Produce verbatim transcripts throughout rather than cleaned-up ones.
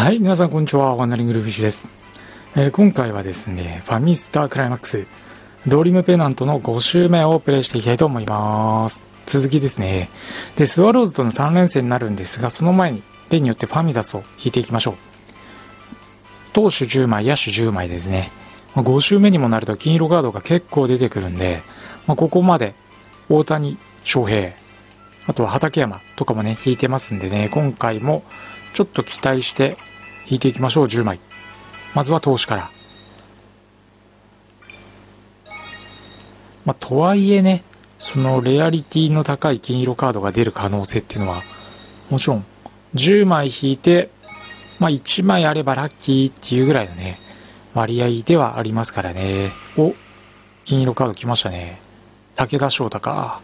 はい、皆さんこんにちは。ワンダリングルーフィッシュです。えー、今回はですね、ファミスタクライマックスドリームペナントのご周目をプレイしていきたいと思います。続きですね。で、スワローズとのさん連戦になるんですが、その前に例によってファミダスを引いていきましょう。投手じゅうまい、野手じゅうまいですね。まあ、ご周目にもなると金色カードが結構出てくるんで、まあ、ここまで大谷翔平、あとは畠山とかもね、引いてますんでね、今回もちょっと期待して引いていきましょう。じゅうまい。まずは投手から。まあ、とはいえね、そのレアリティの高い金色カードが出る可能性っていうのは、もちろんじゅうまい引いて、まあ、いちまいあればラッキーっていうぐらいのね、割合ではありますからね。お、金色カード来ましたね。武田翔太か。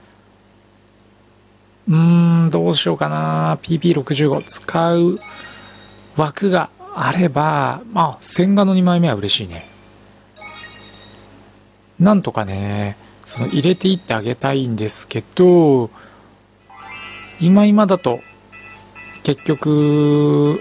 うーん、どうしようかな。ピーピーろくじゅうご 使う枠があれば、まあ、千賀のにまいめは嬉しいね。なんとかね、その入れていってあげたいんですけど、今今だと、結局、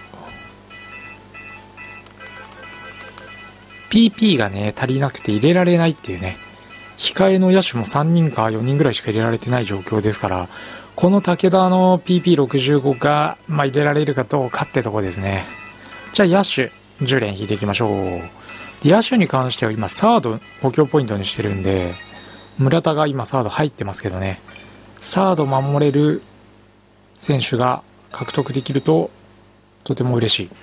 ピーピー がね、足りなくて入れられないっていうね、控えの野手もさんにんかよにんぐらいしか入れられてない状況ですから、この武田の ピーピーろくじゅうご が、まあ、入れられるかどうかってとこですね。じゃあ野手じゅう連引いていきましょう。野手に関しては今サード補強ポイントにしてるんで、村田が今サード入ってますけどね、サード守れる選手が獲得できるととても嬉し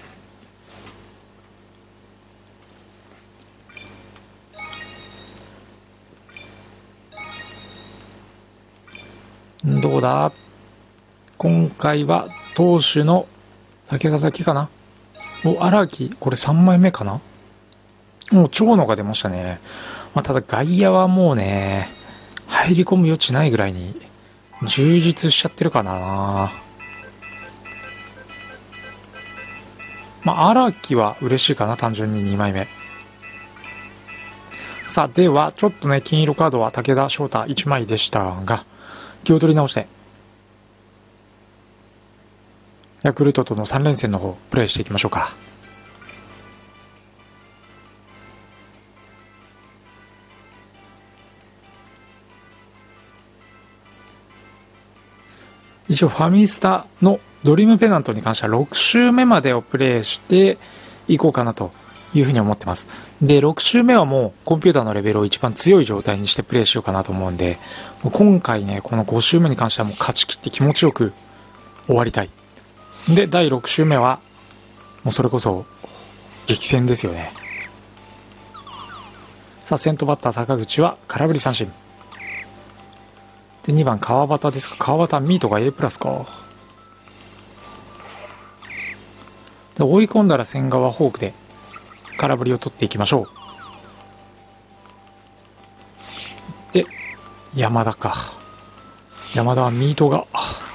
い。どうだ、今回は投手の武田だけかな。お、荒木、これさんまいめかな。もう長野が出ましたね。まあ、ただ外野はもうね、入り込む余地ないぐらいに充実しちゃってるかな。まあ、荒木は嬉しいかな、単純ににまいめ。さあ、では、ちょっとね、金色カードは武田翔太いちまいでしたが、気を取り直して、ヤクルトとのさん連戦の方、プレイしていきましょうか。一応ファミスタのドリームペナントに関してはろく周目までをプレイしていこうかなというふうに思ってます。で、ろく周目はもうコンピューターのレベルを一番強い状態にしてプレイしようかなと思うんで、もう今回ね、このご周目に関してはもう勝ち切って気持ちよく終わりたい。で、だいろく周目はもうそれこそ激戦ですよね。さあ、先頭バッター坂口は空振り三振で、にばん川端ですか。川端ミートが A プラスか。で、追い込んだら千賀はフォークで空振りを取っていきましょう。で、山田か。山田はミートが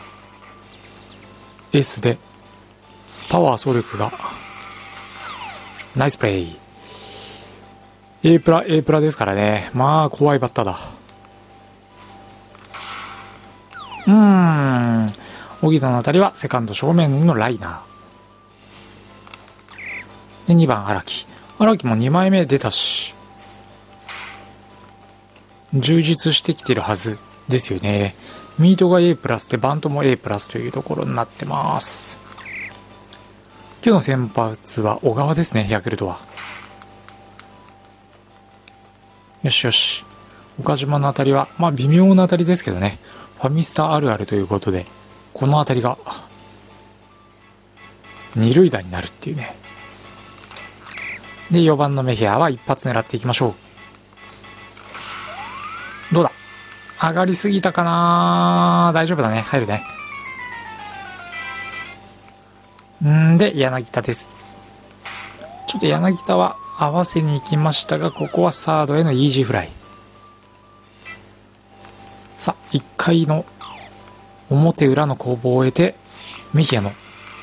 S でパワー走力がナイスプレイ。 A プラ A プラですからね。まあ怖いバッターだ。うーん、荻田の当たりはセカンド正面のライナーで、にばん荒木。荒木もにまいめ出たし充実してきてるはずですよね。ミートが A プラスでバントも A プラスというところになってます。今日の先発は小川ですね、ヤクルトは。よしよし、岡島の当たりはまあ微妙な当たりですけどね、ファミスタあるあるということで、この当たりが二塁打になるっていうね。で、よばんのメヒアは一発狙っていきましょう。どうだ、上がりすぎたかな。大丈夫だね、入るね。んで、柳田です。ちょっと柳田は合わせに行きましたが、ここはサードへのイージーフライ。さあ、いっかいの表裏の攻防を終えて、メヒアの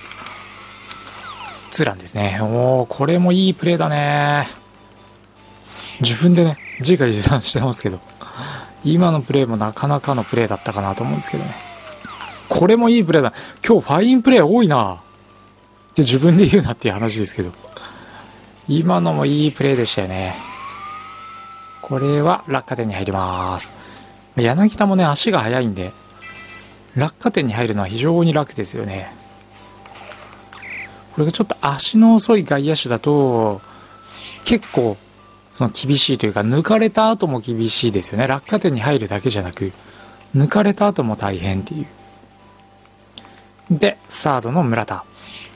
ツーランですね。おー、これもいいプレーだね。自分でね、自画自賛してますけど、今のプレーもなかなかのプレーだったかなと思うんですけどね。これもいいプレーだ。今日ファインプレー多いな。 って自分で言うなっていう話ですけど、今のもいいプレーでしたよね。これは落下点に入ります。柳田もね、足が速いんで落下点に入るのは非常に楽ですよね。これがちょっと足の遅い外野手だと結構その厳しいというか、抜かれた後も厳しいですよね。落下点に入るだけじゃなく抜かれた後も大変っていう。でサードの村田、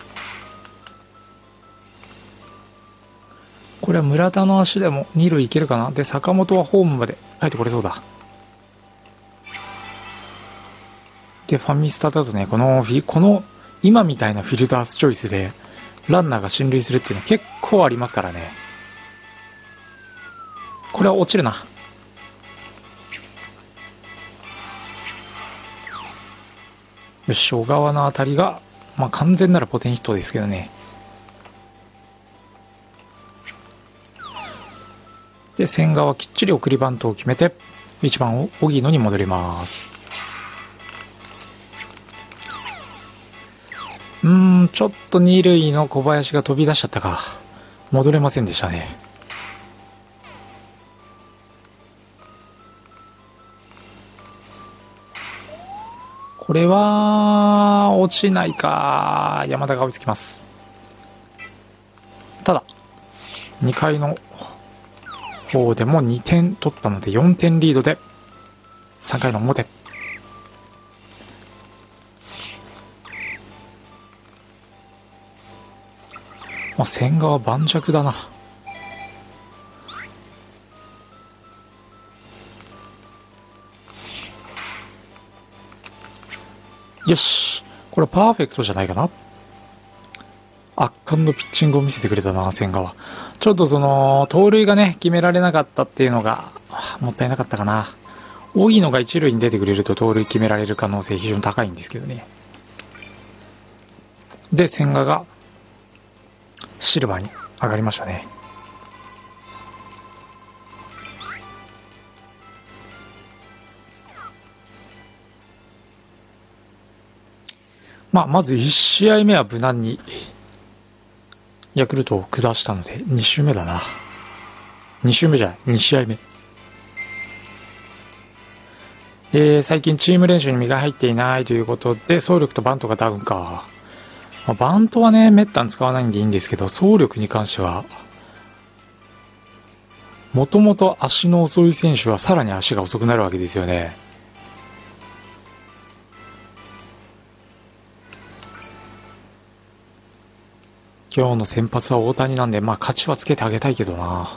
これは村田の足でもに塁いけるかな。で坂本はホームまで入ってこれそうだ。でファミスタだとね、このフィこの今みたいなフィルタースチョイスでランナーが進塁するっていうのは結構ありますからね。これは落ちるな。よし、小川の当たりが、まあ、完全ならポテンヒットですけどね。で千賀はきっちり送りバントを決めていちばん荻野に戻ります。うーんちょっとに塁の小林が飛び出しちゃったか、戻れませんでしたね。これは落ちないか。山田が追いつきます。ただにかいの方でもにてん取ったのでよんてんリードでさんかいの表。まあ、千賀は盤石だな。よし、これパーフェクトじゃないかな。圧巻のピッチングを見せてくれたな千賀は。ちょっとその盗塁がね決められなかったっていうのがもったいなかったかな。荻野が一塁に出てくれると盗塁決められる可能性非常に高いんですけどね。で千賀がシルバーに上がりましたね。まあ、まずいち試合目は無難にヤクルトを下したのでに周目だな。に周目じゃないに試合目。えー、最近チーム練習に身が入っていないということで走力とバントがダウンか。まあ、バントはねめったに使わないんでいいんですけど、走力に関してはもともと足の遅い選手はさらに足が遅くなるわけですよね。今日の先発は大谷なんで、まあ勝ちはつけてあげたいけどな。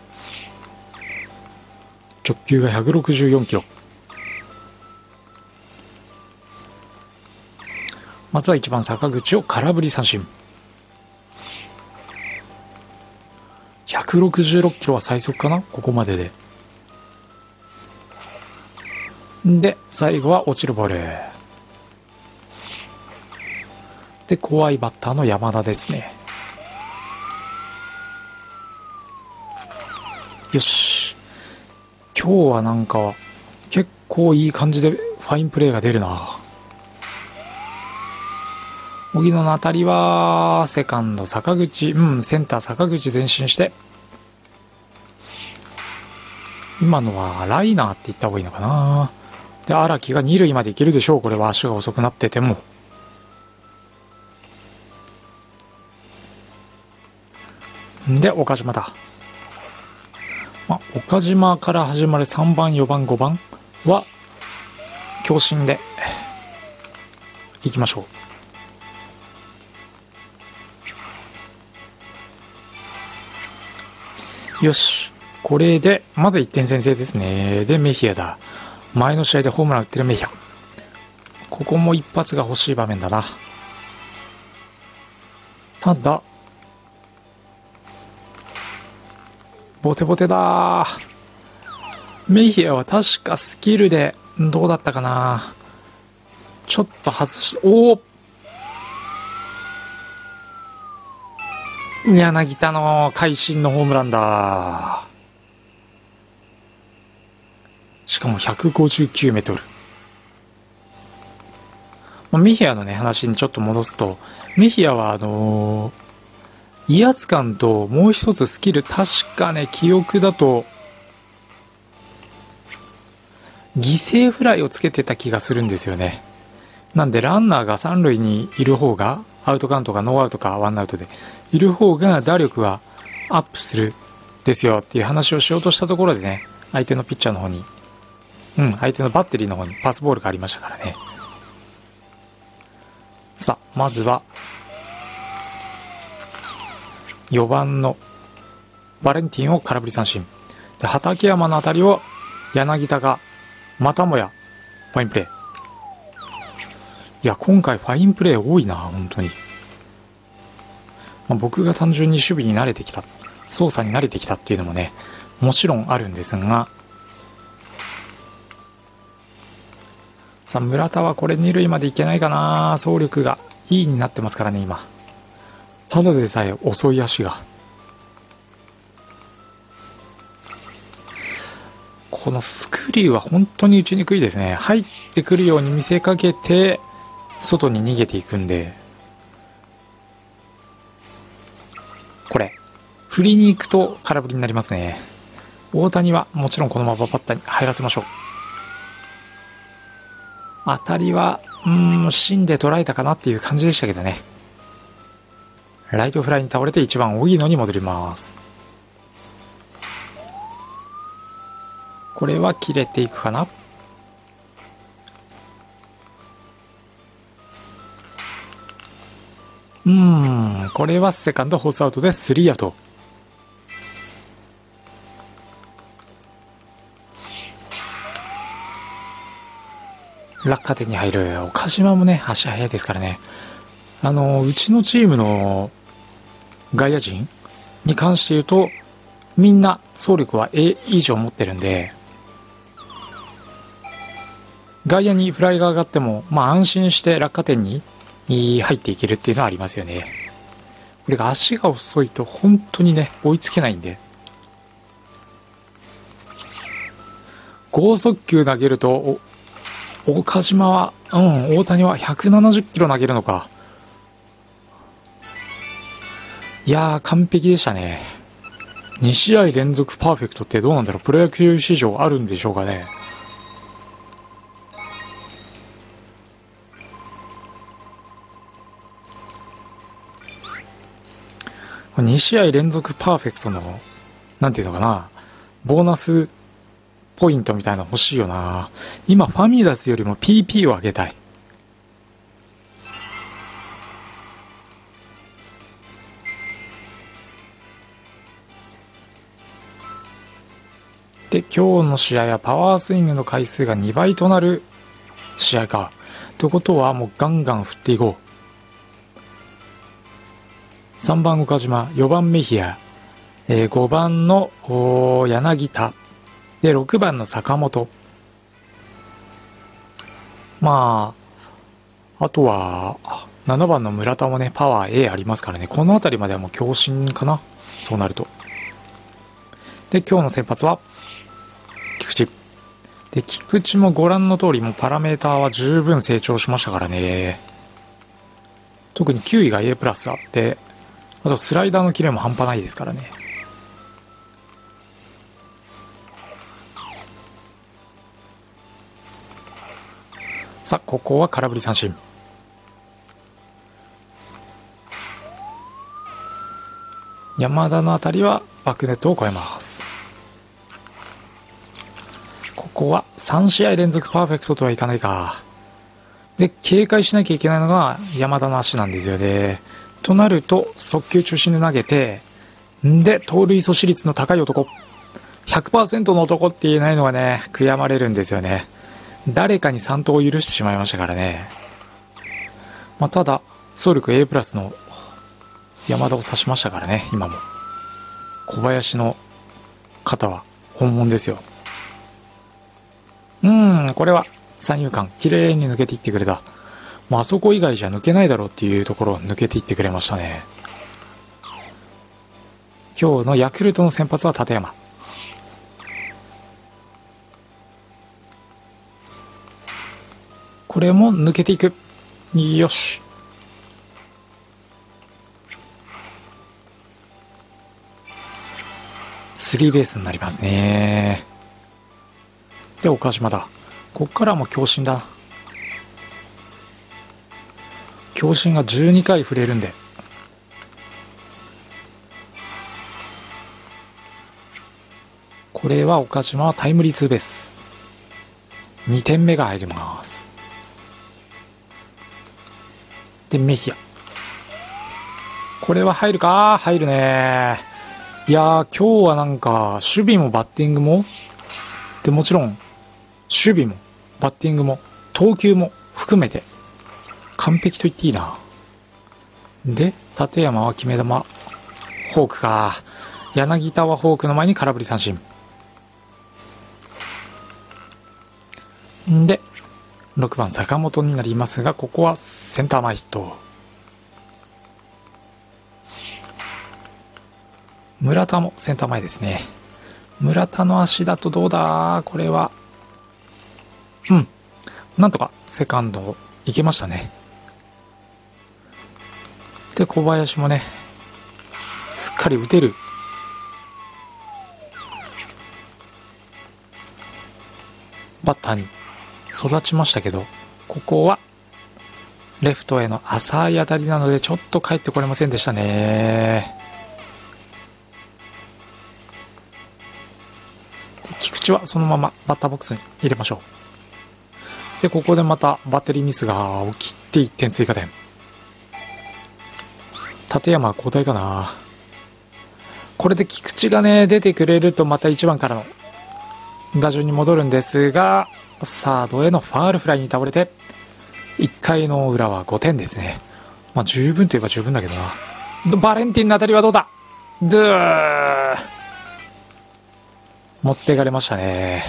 直球がひゃくろくじゅうよんキロ。まずはいちばん坂口を空振り三振。ひゃくろくじゅうろっキロは最速かなここまでで。で最後は落ちるボールで、怖いバッターの山田ですね。よし、今日はなんか結構いい感じでファインプレーが出るな。荻野の当たりはセカンド坂口、うんセンター坂口前進して、今のはライナーって言った方がいいのかな。で荒木がに塁まで行けるでしょう。これは足が遅くなってても。で岡島だ。まあ、岡島から始まるさんばんよばんごばんは強振でいきましょう。よし、これでまずいってん先制ですね。でメヒアだ。前の試合でホームラン打ってるメヒア。ここも一発が欲しい場面だな。ただボテボテだ。メヒアは確かスキルでどうだったかな。ちょっと外し、おお柳田の会心のホームランだ。しかもひゃくごじゅうきゅうメートル。メヒアのね話にちょっと戻すと、 メヒアはあのー、威圧感ともう一つスキル、確かね、記憶だと犠牲フライをつけてた気がするんですよね。なんでランナーが三塁にいる方が、アウトカウントがノーアウトかワンアウトでいる方が打力はアップするですよっていう話をしようとしたところでね、相手のピッチャーの方に、うん相手のバッテリーの方にパスボールがありましたからね。さあまずはよばんのバレンティンを空振り三振で、畠山の当たりを柳田がまたもやファインプレー。いや今回ファインプレー多いな本当に。まあ、僕が単純に守備に慣れてきた、操作に慣れてきたっていうのもねもちろんあるんですが、さあ村田はこれに塁までいけないかな。走力がいいになってますからね今。ただでさえ遅い足が。このスクリューは本当に打ちにくいですね。入ってくるように見せかけて外に逃げていくんで、これ振りに行くと空振りになりますね。大谷はもちろんこのままバッターに入らせましょう。当たりはうーん芯で捉えたかなっていう感じでしたけどね。ライトフライに倒れていちばん荻野に戻ります。これは切れていくかな。うーんこれはセカンドフォースアウトでスリーアウト。落下点に入る岡島もね足速いですからね。あのうちのチームの外野陣に関して言うとみんな走力は A 以上持ってるんで、外野にフライが上がってもまあ安心して落下点に入っていけるっていうのはありますよね。これが足が遅いと本当にね追いつけないんで、剛速球投げると岡島はうん大谷はひゃくななじゅっキロ投げるのか。いやー完璧でしたね。に試合連続パーフェクトってどうなんだろう。プロ野球史上あるんでしょうかね。に試合連続パーフェクトのなんていうのかな、ボーナスポイントみたいなの欲しいよな。今ファミダスよりも ピーピー を上げたい。で今日の試合はパワースイングの回数がにばいとなる試合か。ということはもうガンガン振っていこう。さんばん岡島、よばんメヒア、えー、ごばんの柳田でろくばんの坂本。まああとはななばんの村田もねパワー A ありますからね。この辺りまではもう強振かな、そうなると。で今日の先発は菊池で、菊池もご覧の通りもうパラメーターは十分成長しましたからね。特にきゅういが A プラスあって、あとスライダーのキレも半端ないですからね。さあここは空振り三振。山田の当たりはバックネットを越えます。ここはさん試合連続パーフェクトとはいかないか。で警戒しなきゃいけないのが山田の足なんですよね。となると速球中心で投げて、んで盗塁阻止率の高い男 ひゃくパーセント の男って言えないのがね悔やまれるんですよね。誰かにさんとうを許してしまいましたからね。まあ、ただ走力 A プラスの山田を指しましたからね。今も小林の肩は本物ですよ。うーんこれは三遊間綺麗に抜けていってくれた。もうあそこ以外じゃ抜けないだろうっていうところを抜けていってくれましたね。今日のヤクルトの先発は立山。これも抜けていく。よし。 スリーベースになりますね。で、岡島だ。こっからもう強振だ。強振がじゅうにかい振れるんで。これは岡島はタイムリーツーベース。にてんめが入ります。で、メヒア。これは入るか？入るね。いやー、今日はなんか、守備もバッティングも、で、もちろん、守備も、バッティングも、投球も含めて、完璧と言っていいな。で、立山は決め球、フォークか。柳田はフォークの前に空振り三振。で、ろくばん坂本になりますが、ここはセンター前ヒット。村田もセンター前ですね。村田の足だとどうだ？これは。うん。なんとかセカンドいけましたね。で、小林もね、すっかり打てる。バッターに育ちましたけど、ここはレフトへの浅い当たりなのでちょっと帰ってこれませんでしたね。菊池はそのままバッターボックスに入れましょう。で、ここでまたバッテリーミスが起きていってん追加点。立山は交代かな。これで菊池がね出てくれるとまたいちばんからの打順に戻るんですが、サードへのファールフライに倒れていっかいの裏はごてんですね。まあ十分といえば十分だけどな。バレンティンの当たりはどうだ？ドゥー持っていかれましたね。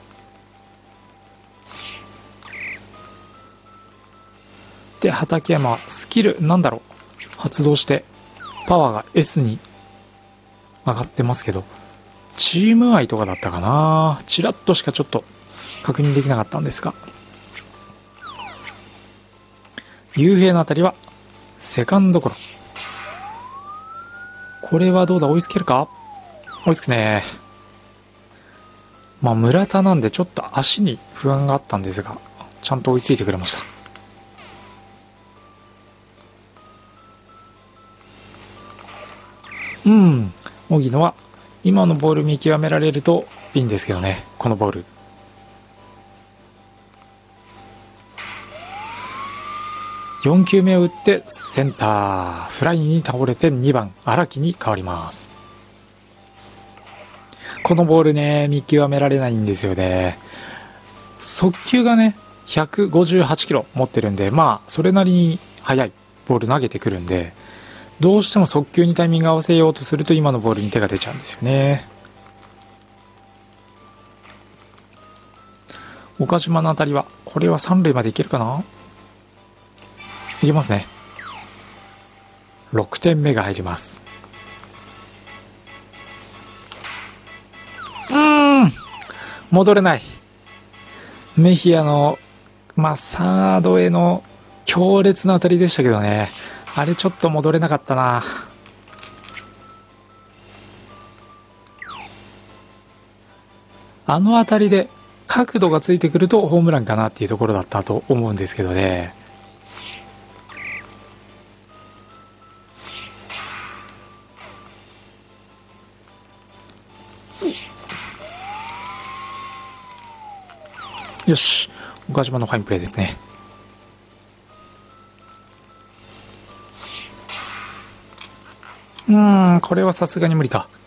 で、畠山はスキルなんだろう発動してパワーが エス に上がってますけど、チーム愛とかだったかな。チラッとしかちょっと確認できなかったんですが、雄平の当たりはセカンドゴロ。これはどうだ？追いつけるか？追いつくね。まあ村田なんでちょっと足に不安があったんですが、ちゃんと追いついてくれました。うん、荻野は今のボール見極められるといいんですけどね。このボールよんきゅうめを打ってセンターフライに倒れてにばん荒木に変わります。このボールね見極められないんですよね。速球がねひゃくごじゅうはちキロ持ってるんで、まあそれなりに速いボール投げてくるんで、どうしても速球にタイミング合わせようとすると今のボールに手が出ちゃうんですよね。岡島の当たりはこれは三塁までいけるかな。いけますね。ろくてんめが入ります。うーん戻れない。メヒアのまあサードへの強烈な当たりでしたけどね、あれちょっと戻れなかったな。あの当たりで角度がついてくるとホームランかなっていうところだったと思うんですけどね。よし、岡島のファインプレーですね。うーん、これはさすがに無理か。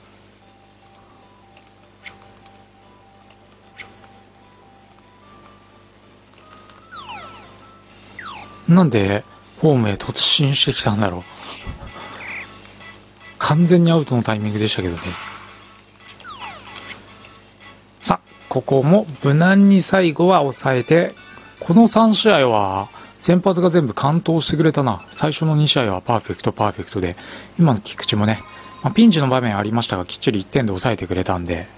なんでホームへ突進してきたんだろう。完全にアウトのタイミングでしたけどね。さあ、ここも無難に最後は抑えて、このさん試合は先発が全部完投してくれたな。最初のに試合はパーフェクトパーフェクトで、今の菊池もね、まあ、ピンチの場面ありましたがきっちりいってんで抑えてくれたんで、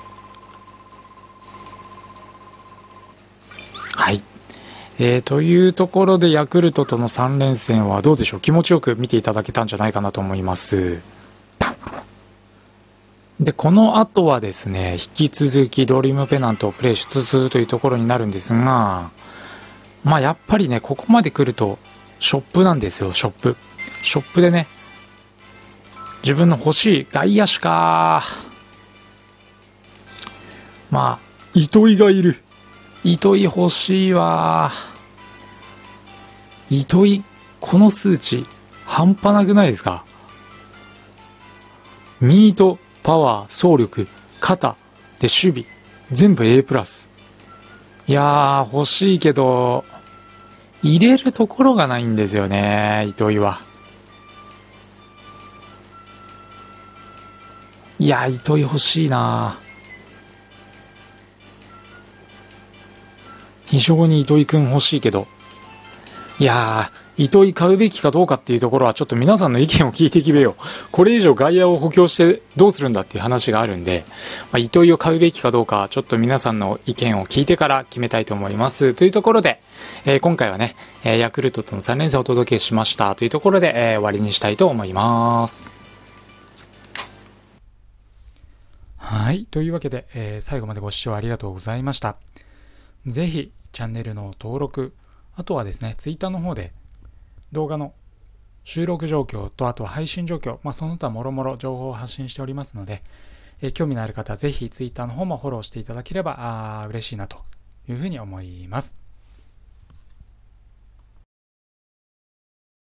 はい、えー、というところでヤクルトとのさん連戦はどうでしょう。気持ちよく見ていただけたんじゃないかなと思います。 で、この後はですね、引き続きドリームペナントをプレイしつつというところになるんですが、まあやっぱりね、ここまで来ると、ショップなんですよ、ショップ。ショップでね、自分の欲しい外野手か。まあ、糸井がいる。糸井欲しいわ。糸井、この数値、半端なくないですか？ミート、パワー、走力、肩、で守備、全部 A プラス。いやー、欲しいけど、入れるところがないんですよね、糸井は。いや、糸井欲しいな。非常に糸井くん欲しいけど、いやー、糸井買うべきかどうかっていうところはちょっと皆さんの意見を聞いてきべよ。これ以上外野を補強してどうするんだっていう話があるんで、まあ、糸井を買うべきかどうかちょっと皆さんの意見を聞いてから決めたいと思います。というところで、えー、今回はね、えー、ヤクルトとのさん連戦をお届けしましたというところで、えー、終わりにしたいと思います。はい。というわけで、えー、最後までご視聴ありがとうございました。ぜひチャンネルの登録、あとはですね、ツイッターの方で動画の収録状況と、あとは配信状況、まあ、その他もろもろ情報を発信しておりますので、えー、興味のある方はぜひツイッターの方もフォローしていただければあ嬉しいなというふうに思います。